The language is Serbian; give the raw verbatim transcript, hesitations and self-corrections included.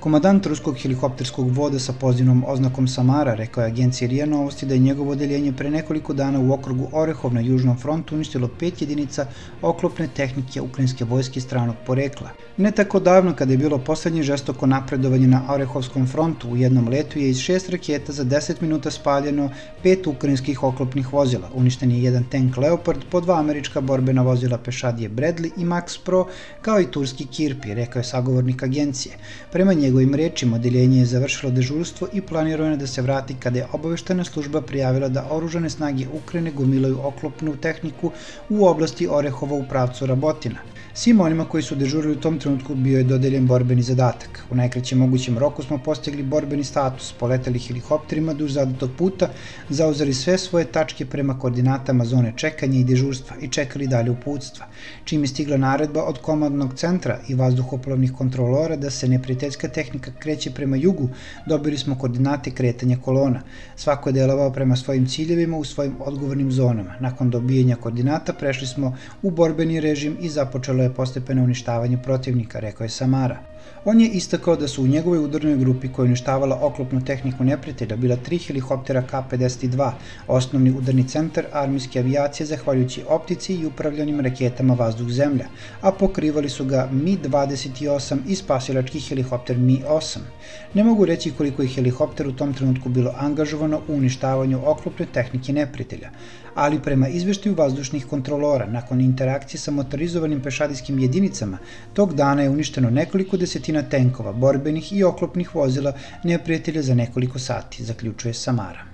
Komandant ruskog helikopterskog voda sa pozivnom oznakom Samara rekao je agenciji R I A Novosti da je njegovo odeljenje pre nekoliko dana u okrugu Orehov na južnom frontu uništilo pet jedinica oklopne tehnike ukrajinske vojske stranog porekla. Ne tako davno, kada je bilo poslednje žestoko napredovanje na Orehovskom frontu, u jednom letu je iz šest raketa za deset minuta spaljeno pet ukrajinskih oklopnih vozila. Uništen je jedan tank Leopard, po dva američka borbena vozila pešadije Bradley i Max Pro, kao i turski Kirpi, rekao je sagovornik agencije. Prema njegovim rečima, odeljenje je završilo dežurstvo i planirano da se vrati kada je obaveštena služba prijavila da oružane snage Ukrajine gomilaju oklopnu tehniku u oblasti Orehova u pravcu Rabotina. Svim onima koji su dežurili u tom trenutku bio je dodeljen borbeni zadatak. U najkraćem mogućem roku smo postigli borbeni status, poleteli helikopterima duž zadatog puta, zauzeli sve svoje tačke prema koordinatama zone čekanja i dežurstva i čekali dalje uputstva. Čim je stigla naredba od komandnog centra i vazduhoplovnih kontrolora da se neprijateljska tehnika kreće prema jugu, dobili smo koordinate kretanja kolona. Svako je delovao prema svojim ciljevima u svojim odgovornim zonama. Nakon dobijenja koordinata prešli smo u borbeni režim i započelo je postepeno uništavanje protivnika, rekao je Samara. On je istakao da su u njegovoj udarnoj grupi koja je uništavala oklopnu tehniku neprijatelja bila tri helikoptera Ka pedeset dva, osnovni udarni centar armijske avijacije zahvaljujući optici i upravljanim raketama vazduh-zemlja, a pokrivali su ga Mi dvadeset osam i spasilački helikopter Mi osam. Ne mogu reći koliko je helikopter u tom trenutku bilo angažovano u uništavanju oklopne tehnike neprijatelja, ali prema izveštaju vazdušnih kontrolora, nakon interakcije sa motorizovanim pešadijskim jedinicama, tog dana je uništeno nekoliko desetina tenkova, borbenih i oklopnih vozila neprijatelja za nekoliko sati, zaključuje Samara.